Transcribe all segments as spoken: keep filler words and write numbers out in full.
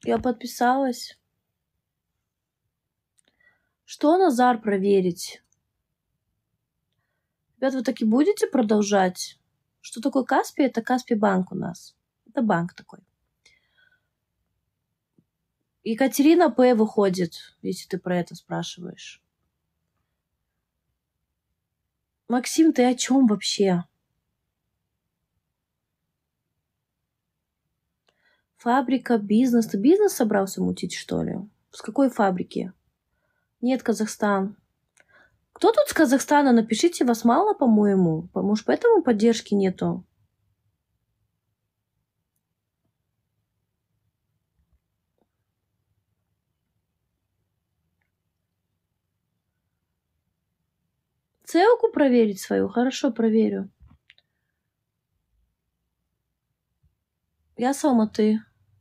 Я подписалась. Что, Назар, проверить? Ребят, вы таки будете продолжать? Что такое Каспий? Это Каспий банк у нас. Это банк такой. Екатерина П. выходит, если ты про это спрашиваешь. Максим, ты о чем вообще? Фабрика, бизнес. Ты бизнес собрался мутить, что ли? С какой фабрики? Нет, Казахстан. Кто тут с Казахстана? Напишите, вас мало, по-моему. Может, поэтому поддержки нету? Целку проверить свою? Хорошо, проверю. Я с Алматы.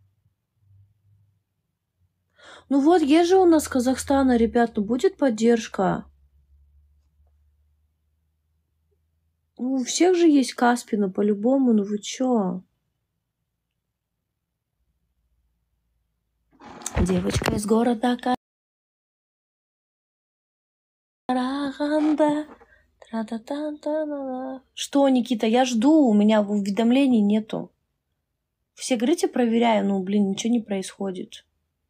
Ну вот, есть же у нас с Казахстана, ребят, ну будет поддержка. Ну, у всех же есть Каспий, ну по-любому, ну вы чё? Девочка из города Караганда. Тра-та-та-та-та-та. Что, Никита, я жду, у меня уведомлений нету. Все говорите, проверяю, ну, блин, ничего не происходит.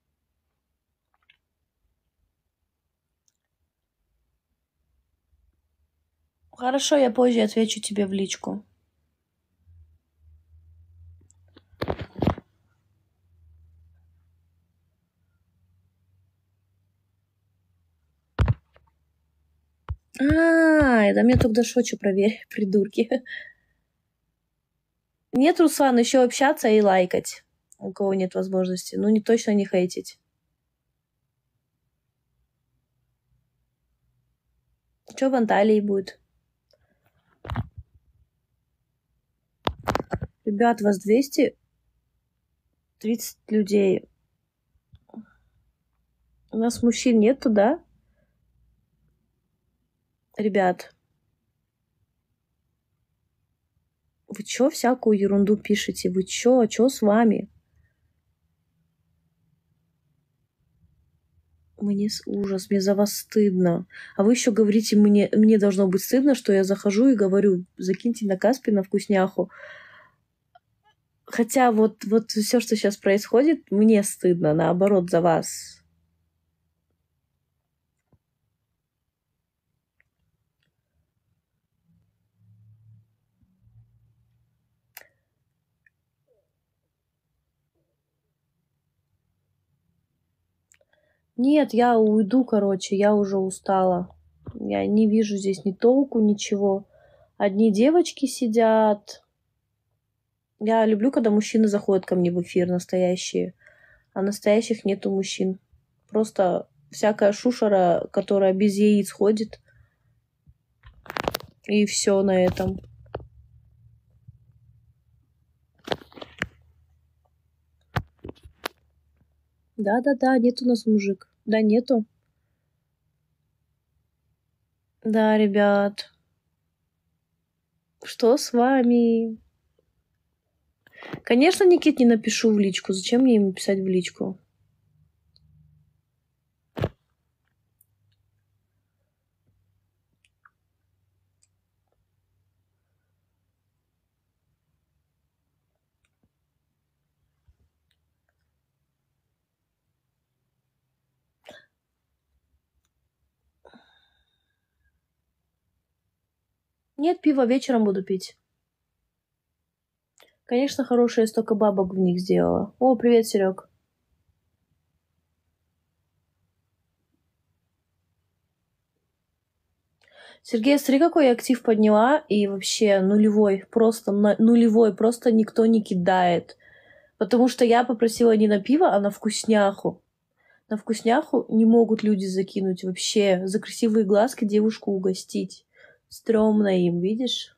Хорошо, я позже отвечу тебе в личку. А, это мне только Дашочу проверь, придурки. Нет, Руслан, еще общаться и лайкать, у кого нет возможности. Ну, не точно не хейтить. Что в Анталии будет? Ребят, вас двести тридцать людей. У нас мужчин нету, да? Ребят. Вы чё всякую ерунду пишете? Вы чё? Чё с вами? Мне ужас, мне за вас стыдно. А вы еще говорите, мне, мне должно быть стыдно, что я захожу и говорю, закиньте на Каспий на вкусняху. Хотя вот, вот все, что сейчас происходит, мне стыдно, наоборот, за вас. Нет, я уйду, короче, я уже устала. Я не вижу здесь ни толку, ничего. Одни девочки сидят. Я люблю, когда мужчины заходят ко мне в эфир, настоящие. А настоящих нету мужчин. Просто всякая шушера, которая без яиц ходит. И все на этом. Да-да-да, нет у нас мужик. Да, нету. Да, ребят. Что с вами? Конечно, Никит, не напишу в личку. Зачем мне ему писать в личку? Нет, пиво вечером буду пить. Конечно, хорошие, столько бабок в них сделала. О, привет, Серег. Сергей, смотри, какой я актив подняла. И вообще нулевой. Просто нулевой. Просто никто не кидает. Потому что я попросила не на пиво, а на вкусняху. На вкусняху не могут люди закинуть вообще. За красивые глазки девушку угостить. Стремно им, видишь?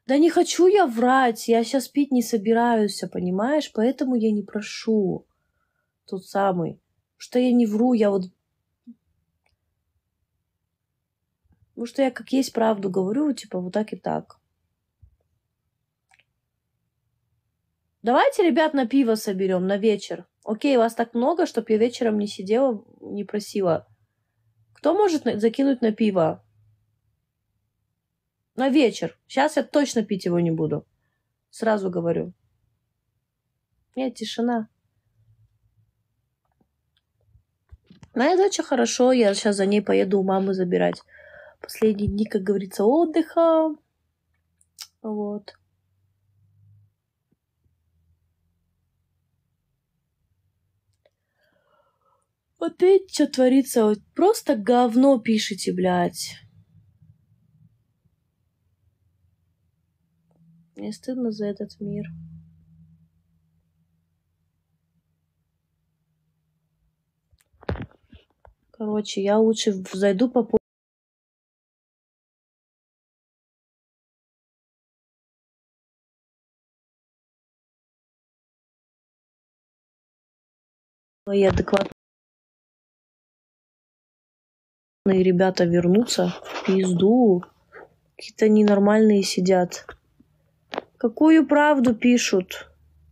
Да не хочу я врать, я сейчас пить не собираюсь, понимаешь? Поэтому я не прошу. Тот самый. Что я не вру, я вот... Потому что я как есть правду говорю, типа вот так и так. Давайте, ребят, на пиво соберем на вечер. Окей, вас так много, чтоб я вечером не сидела, не просила. Кто может закинуть на пиво? На вечер. Сейчас я точно пить его не буду. Сразу говорю. Нет, тишина. Моя доча хорошо, я сейчас за ней поеду у мамы забирать. Последние дни, как говорится, отдыха. Вот. Вот видите, что творится. Вот просто говно пишите, блядь. Мне стыдно за этот мир. Короче, я лучше зайду по... И адекватные ребята вернутся в пизду. Какие-то ненормальные сидят. Какую правду пишут?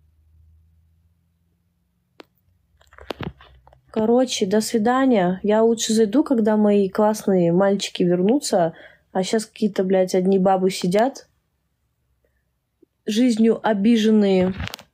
Короче, до свидания. Я лучше зайду, когда мои классные мальчики вернутся. А сейчас какие-то, блядь, одни бабы сидят. Жизнью обиженные.